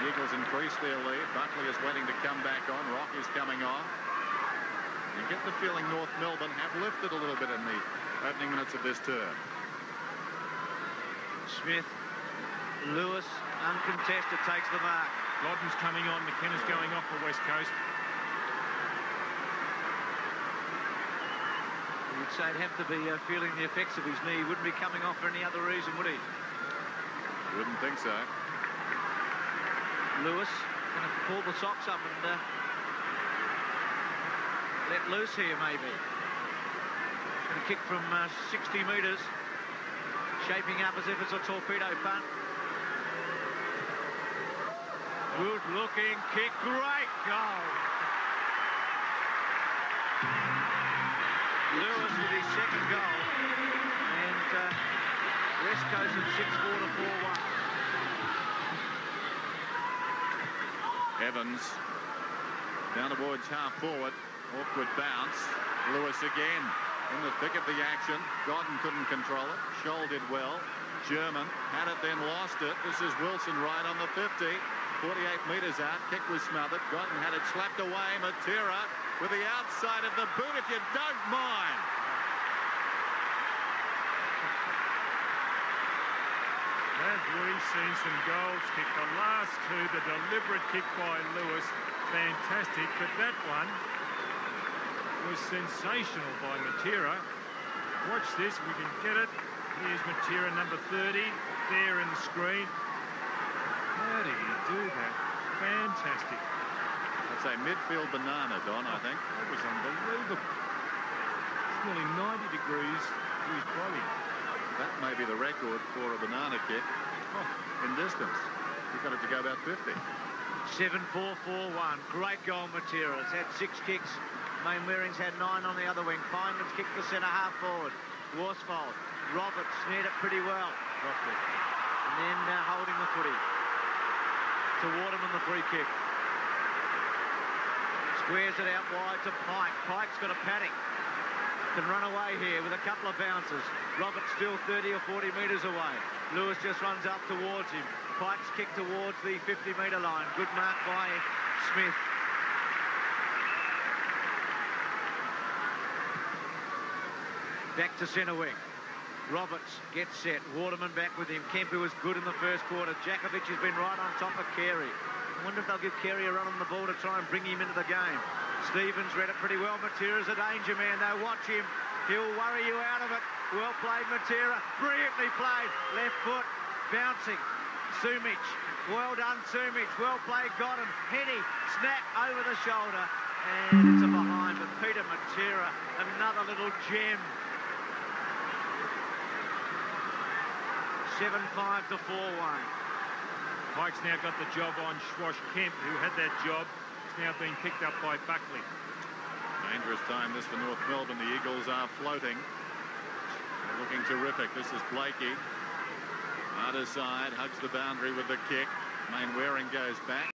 The Eagles increase their lead. Buckley is waiting to come back on. Rock is coming on. You get the feeling North Melbourne have lifted a little bit in the opening minutes of this term. Smith, Lewis, uncontested, takes the mark. Godden's coming on. McKenna's going off for West Coast. You'd say he'd have to be feeling the effects of his knee. He wouldn't be coming off for any other reason, would he? Wouldn't think so. Lewis going to pull the socks up and let loose here, maybe. Going to kick from 60 metres. Shaping up as if it's a torpedo punt. Good looking kick. Great goal. Lewis with his second goal. And West Coast at 6-4 to 4-1. Evans down towards half forward. Awkward bounce. Lewis again in the thick of the action. Godden couldn't control it. Scholl did well. German had it, then lost it. This is Wilson right on the 50. 48 metres out. Kick was smothered. Godden had it slapped away. Matera with the outside of the boot, if you don't mind. Have we seen some goals kicked? The last two, the deliberate kick by Lewis, fantastic. But that one was sensational by Matera. Watch this, we can get it. Here's Matera, number 30, there in the screen. How did he do that? Fantastic. I'd say midfield banana, Don, I think. That was unbelievable. It's nearly 90 degrees to his body. That may be the record for a banana kick in distance. You've got it to go about 50. 7-4-4-1. Great goal, Matera. It's had 6 kicks. Mainwaring's had 9 on the other wing. Feynman's kicked the centre half forward. Worsfold. Roberts snared it pretty well. And then holding the footy to Waterman, the free kick. Squares it out wide to Pike. Pike's got a panic. Can run away here with a couple of bounces. Roberts still 30 or 40 metres away. Lewis just runs up towards him. Pike's kick towards the 50-metre line. Good mark by Smith. Back to centre wing. Roberts gets set. Waterman back with him. Kemp, who was good in the first quarter. Jakovic has been right on top of Carey. I wonder if they'll give Carey a run on the ball to try and bring him into the game. Stevens read it pretty well. Matera's a danger man, though. Watch him. He'll worry you out of it. Well played, Matera. Brilliantly played. Left foot. Bouncing. Sumich. Well done, Sumich. Well played, got him. Henny. Snap over the shoulder. And it's a behind, but Peter Matera, another little gem. 7-5 to 4-1. Pike's now got the job on Schwash Kemp, who had that job. It's now being picked up by Buckley. Dangerous time this for North Melbourne. The Eagles are floating. They're looking terrific. This is Blakey. Other side, hugs the boundary with the kick. Mainwaring goes back.